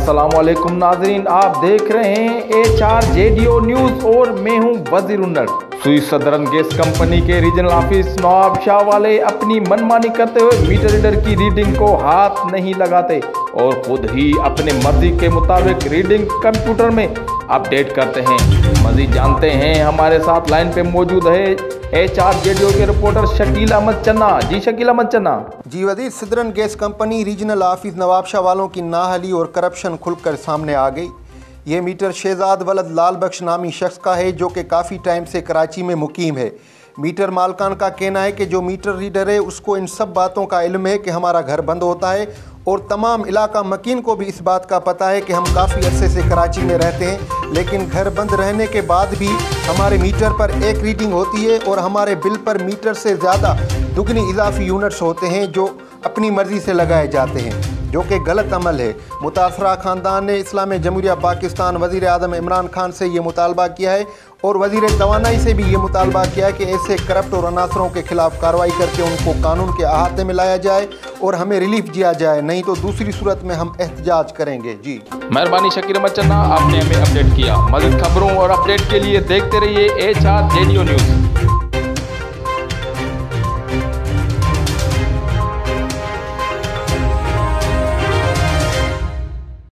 अस्सलाम वालेकुम नाजरीन, आप देख रहे हैं HRJDO न्यूज़ और मैं हूं वजीर उन्नर। सुई सदरन गैस कंपनी के रीजनल ऑफिस नवाब शाह वाले अपनी मनमानी करते हुए मीटर रीडर की रीडिंग को हाथ नहीं लगाते और खुद ही अपने मर्जी के मुताबिक रीडिंग कंप्यूटर में अपडेट करते हैं। मजीद जानते हैं, हमारे साथ लाइन पे मौजूद है HRJDO के रिपोर्टर शकील अहमद चन्ना। जी शकील अहमद चन्ना। जी वजीर southern gas company regional office Nawab Shah वालों की नाहली और करप्शन खुलकर सामने आ गई। ये मीटर शहजाद वलद लाल बख्श नामी शख्स का है जो कि काफ़ी टाइम से कराची में मुकीम है। मीटर मालकान का कहना है कि जो मीटर रीडर है उसको इन सब बातों का इल्म है कि हमारा घर बंद होता है और तमाम इलाका मकीन को भी इस बात का पता है कि हम काफ़ी अरसे से कराची में रहते हैं, लेकिन घर बंद रहने के बाद भी हमारे मीटर पर एक रीडिंग होती है और हमारे बिल पर मीटर से ज़्यादा दुगनी इजाफी यूनिट्स होते हैं जो अपनी मर्ज़ी से लगाए जाते हैं, जो कि गलत अमल है। मुतासरा ख़ानदान ने इस्लामी जमहूरिया पाकिस्तान वज़ीर आज़म इमरान खान से ये मुतालबा किया है और वज़ीर तवानाई से भी ये मुतालबा किया है कि ऐसे करप्ट और अनासरों के खिलाफ कार्रवाई करके उनको कानून के अहाते में लाया जाए और हमें रिलीफ दिया जाए, नहीं तो दूसरी सूरत में हम एहतजाज करेंगे। जी मेहरबानी शकील अहमद चन्ना, आपने हमें अपडेट किया। मज़ीद खबरों और अपडेट के लिए देखते रहिए HRJDO न्यूज़।